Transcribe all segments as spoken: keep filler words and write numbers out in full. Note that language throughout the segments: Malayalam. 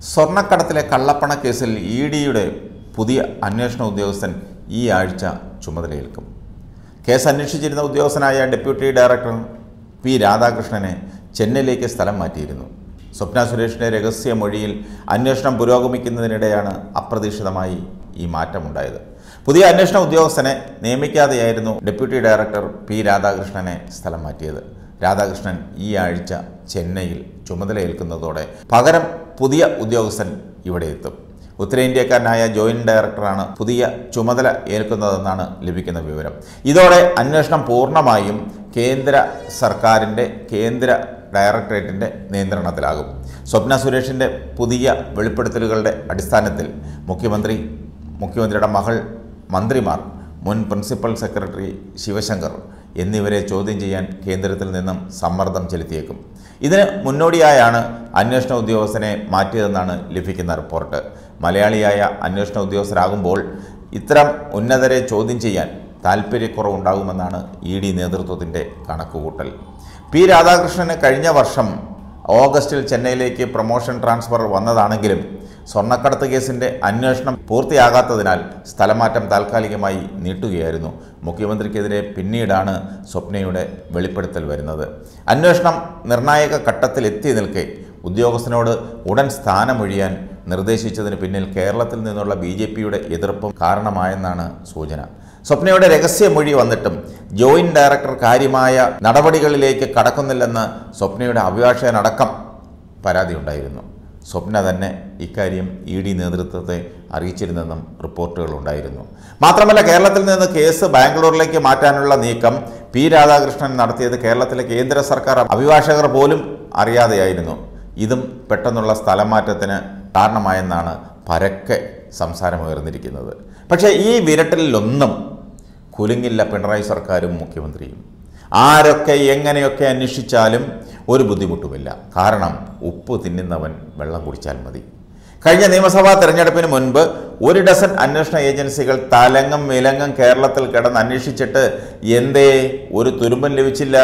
സ്വർണ്ണക്കടത്തിലെ കള്ളപ്പണ കേസിൽ ഇ ഡിയുടെ പുതിയ അന്വേഷണ ഉദ്യോഗസ്ഥൻ ഈ ആഴ്ച ചുമതലയേൽക്കും. കേസ് അന്വേഷിച്ചിരുന്ന ഉദ്യോഗസ്ഥനായ ഡെപ്യൂട്ടി ഡയറക്ടർ പി രാധാകൃഷ്ണനെ ചെന്നൈയിലേക്ക് സ്ഥലം മാറ്റിയിരുന്നു. സ്വപ്ന സുരേഷിൻ്റെ രഹസ്യമൊഴിയിൽ അന്വേഷണം പുരോഗമിക്കുന്നതിനിടെയാണ് അപ്രതീക്ഷിതമായി ഈ മാറ്റമുണ്ടായത്. പുതിയ അന്വേഷണ ഉദ്യോഗസ്ഥനെ നിയമിക്കാതെയായിരുന്നു ഡെപ്യൂട്ടി ഡയറക്ടർ പി രാധാകൃഷ്ണനെ സ്ഥലം മാറ്റിയത്. രാധാകൃഷ്ണൻ ഈ ആഴ്ച ചെന്നൈയിൽ ചുമതലയേൽക്കുന്നതോടെ പകരം പുതിയ ഉദ്യോഗസ്ഥൻ ഇവിടെ എത്തും. ഉത്തരേന്ത്യക്കാരനായ ജോയിന്റ് ഡയറക്ടറാണ് പുതിയ ചുമതല ഏൽക്കുന്നതെന്നാണ് ലഭിക്കുന്ന വിവരം. ഇതോടെ അന്വേഷണം പൂർണ്ണമായും കേന്ദ്ര സർക്കാരിൻ്റെ കേന്ദ്ര ഡയറക്ടറേറ്റിൻ്റെ നിയന്ത്രണത്തിലാകും. സ്വപ്ന സുരേഷിൻ്റെ പുതിയ വെളിപ്പെടുത്തലുകളുടെ അടിസ്ഥാനത്തിൽ മുഖ്യമന്ത്രി, മുഖ്യമന്ത്രിയുടെ മകൾ, മന്ത്രിമാർ, മുൻ പ്രിൻസിപ്പൽ സെക്രട്ടറി ശിവശങ്കർ എന്നിവരെ ചോദ്യം ചെയ്യാൻ കേന്ദ്രത്തിൽ നിന്നും സമ്മർദ്ദം ചെലുത്തിയേക്കും. ഇതിന് മുന്നോടിയായാണ് അന്വേഷണ ഉദ്യോഗസ്ഥനെ മാറ്റിയതെന്നാണ് ലഭിക്കുന്ന റിപ്പോർട്ട്. മലയാളിയായ അന്വേഷണ ഉദ്യോഗസ്ഥരാകുമ്പോൾ ഇത്തരം ഉന്നതരെ ചോദ്യം ചെയ്യാൻ താൽപ്പര്യക്കുറവുണ്ടാകുമെന്നാണ് ഇ ഡി നേതൃത്വത്തിൻ്റെ കണക്കുകൂട്ടൽ. പി രാധാകൃഷ്ണന് കഴിഞ്ഞ വർഷം ഓഗസ്റ്റിൽ ചെന്നൈയിലേക്ക് പ്രൊമോഷൻ ട്രാൻസ്ഫർ വന്നതാണെങ്കിലും സ്വർണ്ണക്കടത്ത് കേസിൻ്റെ അന്വേഷണം പൂർത്തിയാകാത്തതിനാൽ സ്ഥലമാറ്റം താൽക്കാലികമായി നീട്ടുകയായിരുന്നു. മുഖ്യമന്ത്രിക്കെതിരെ പിന്നീടാണ് സ്വപ്നയുടെ വെളിപ്പെടുത്തൽ വരുന്നത്. അന്വേഷണം നിർണായക ഘട്ടത്തിലെത്തി നിൽക്കെ ഉദ്യോഗസ്ഥനോട് ഉടൻ സ്ഥാനമൊഴിയാൻ നിർദ്ദേശിച്ചതിന് പിന്നിൽ കേരളത്തിൽ നിന്നുള്ള ബി ജെ പിയുടെ എതിർപ്പും കാരണമായെന്നാണ് സൂചന. സ്വപ്നയുടെ രഹസ്യമൊഴി വന്നിട്ടും ജോയിന്റ് ഡയറക്ടർ കാര്യമായ നടപടികളിലേക്ക് കടക്കുന്നില്ലെന്ന് സ്വപ്നയുടെ അഭിഭാഷകനടക്കം പരാതിയുണ്ടായിരുന്നു. സ്വപ്ന തന്നെ ഇക്കാര്യം ഇ ഡി നേതൃത്വത്തെ അറിയിച്ചിരുന്നെന്നും റിപ്പോർട്ടുകളുണ്ടായിരുന്നു. മാത്രമല്ല, കേരളത്തിൽ നിന്ന് കേസ് ബാംഗ്ലൂരിലേക്ക് മാറ്റാനുള്ള നീക്കം പി രാധാകൃഷ്ണൻ നടത്തിയത് കേരളത്തിലെ കേന്ദ്ര സർക്കാർ അഭിഭാഷകർ പോലും അറിയാതെയായിരുന്നു. ഇതും പെട്ടെന്നുള്ള സ്ഥലമാറ്റത്തിന് കാരണമായെന്നാണ് പരക്കെ സംസാരമുയർന്നിരിക്കുന്നത്. പക്ഷേ ഈ വിരട്ടലിലൊന്നും കുലുങ്ങില്ല പിണറായി സർക്കാരും മുഖ്യമന്ത്രിയും. ആരൊക്കെ എങ്ങനെയൊക്കെ അന്വേഷിച്ചാലും ഒരു ബുദ്ധിമുട്ടുമില്ല. കാരണം ഉപ്പ് തിന്നുന്നവൻ വെള്ളം കുടിച്ചാൽ മതി. കഴിഞ്ഞ നിയമസഭാ തെരഞ്ഞെടുപ്പിന് മുൻപ് ഒരു ഡസൻ അന്വേഷണ ഏജൻസികൾ തലങ്ങും വിലങ്ങും കേരളത്തിൽ കിടന്ന് അന്വേഷിച്ചിട്ട് എന്തേ ഒരു തുരുമ്പൻ ലഭിച്ചില്ല?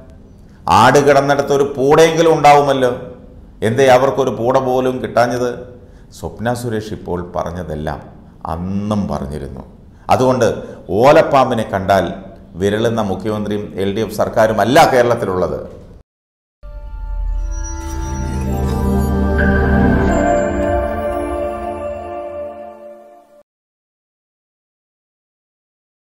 ആട് കിടന്നിടത്ത് ഒരു പൂടയെങ്കിലും ഉണ്ടാവുമല്ലോ. എന്തേ അവർക്കൊരു പൂട പോലും കിട്ടാഞ്ഞത്? സ്വപ്ന സുരേഷ് ഇപ്പോൾ പറഞ്ഞതെല്ലാം അന്നും പറഞ്ഞിരുന്നു. അതുകൊണ്ട് ഓലപ്പാമ്പിനെ കണ്ടാൽ വിരളുന്ന മുഖ്യമന്ത്രിയും എൽ ഡി എഫ് സർക്കാരും അല്ല കേരളത്തിലുള്ളത്.